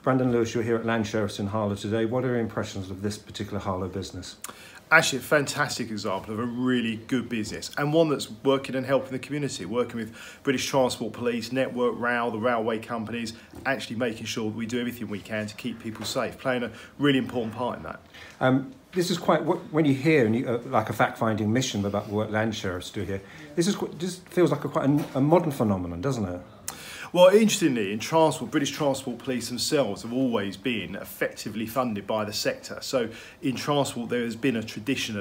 Brandon Lewis, you're here at Land Sheriffs in Harlow today. What are your impressions of this particular Harlow business? Actually, a fantastic example of a really good business and one that's working and helping the community, working with British Transport Police, Network Rail, the railway companies, actually making sure that we do everything we can to keep people safe, playing a really important part in that. This is quite, when you hear like a fact-finding mission about what Land Sheriffs do here, this feels like quite a modern phenomenon, doesn't it? Well, interestingly, in transport, British Transport Police themselves have always been effectively funded by the sector. So in transport, there has been a tradition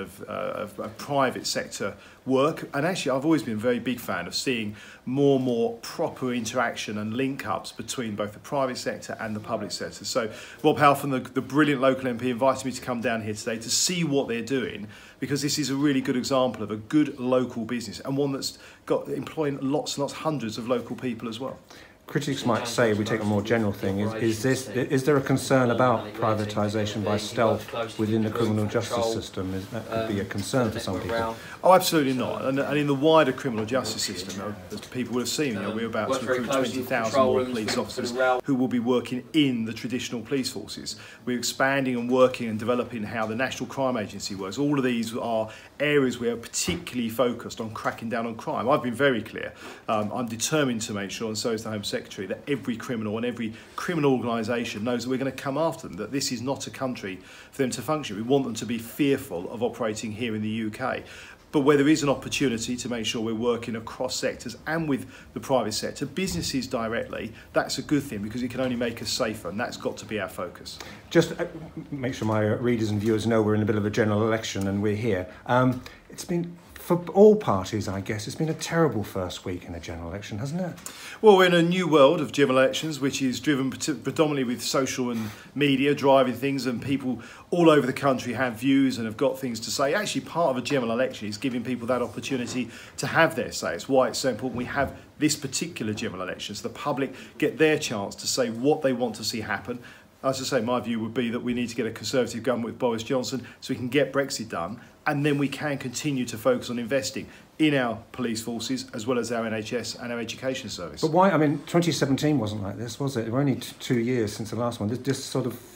of private sector work. And actually, I've always been a very big fan of seeing more and more proper interaction and link-ups between both the private sector and the public sector. So Rob Halfon, the brilliant local MP, invited me to come down here today to see what they're doing, because this is a really good example of a good local business and one that's got employing lots and lots, hundreds of local people as well. Critics might say, we take a more general thing, is there a concern about privatisation by stealth within the criminal justice system? That could be a concern for some people. Oh, absolutely not. And in the wider criminal justice system, as people will have seen, we're about to recruit 20,000 more police officers who will be working in the traditional police forces. We're expanding and working and developing how the National Crime Agency works. All of these are areas we are particularly focused on cracking down on crime. I've been very clear. I'm determined to make sure, and so is the Home Secretary, that every criminal and every criminal organisation knows that we're going to come after them, that this is not a country for them to function. We want them to be fearful of operating here in the UK. But where there is an opportunity to make sure we're working across sectors and with the private sector, businesses directly, that's a good thing, because it can only make us safer, and that's got to be our focus. Just make sure my readers and viewers know we're in a bit of a general election and we're here. It's been, for all parties, I guess, it's been a terrible first week in a general election, hasn't it? Well, we're in a new world of general elections, which is driven predominantly with social and media driving things, and people all over the country have views and have got things to say. Actually, part of a general election is giving people that opportunity to have their say. It's why it's so important we have this particular general election, so the public get their chance to say what they want to see happen. As I say, my view would be that we need to get a Conservative government with Boris Johnson so we can get Brexit done, and then we can continue to focus on investing in our police forces as well as our NHS and our education service. But why? I mean, 2017 wasn't like this, was it? It was only 2 years since the last one. Just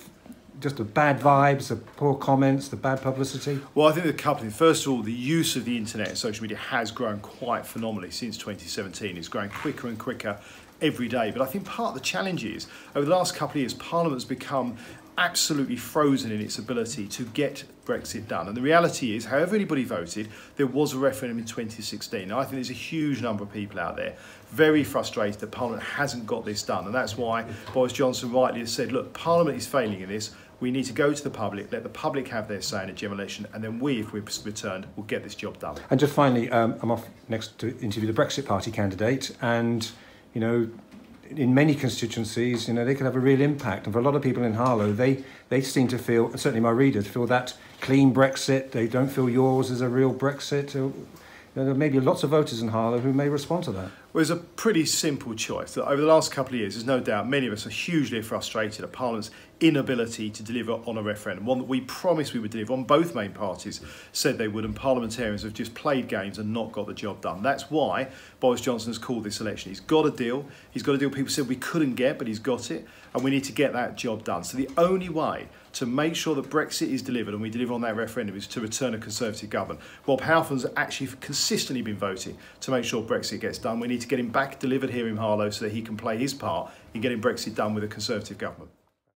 the bad vibes, the poor comments, the bad publicity? Well, I think a couple of things. First of all, the use of the internet and social media has grown quite phenomenally since 2017. It's growing quicker and quicker every day. But I think part of the challenge is, over the last couple of years, Parliament's become absolutely frozen in its ability to get Brexit done. And the reality is, however anybody voted, there was a referendum in 2016. Now, I think there's a huge number of people out there very frustrated that Parliament hasn't got this done. And that's why Boris Johnson rightly has said, look, Parliament is failing in this. We need to go to the public, let the public have their say in a general election, and then we, if we're returned, will get this job done. And just finally, I'm off next to interview the Brexit Party candidate, and, you know, in many constituencies, you know, they could have a real impact. And for a lot of people in Harlow, they seem to feel, certainly my readers, feel that clean Brexit. They don't feel yours is a real Brexit. There may be lots of voters in Harlow who may respond to that. Well, it's a pretty simple choice. Over the last couple of years, there's no doubt many of us are hugely frustrated at Parliament's inability to deliver on a referendum, one that we promised we would deliver on. Both main parties said they would, and parliamentarians have just played games and not got the job done. That's why Boris Johnson has called this election. He's got a deal. He's got a deal people said we couldn't get, but he's got it, and we need to get that job done. So the only way to make sure that Brexit is delivered and we deliver on that referendum is to return a Conservative government. Rob Halfon's actually consistently been voting to make sure Brexit gets done. We need to get him back delivered here in Harlow so that he can play his part in getting Brexit done with a Conservative government.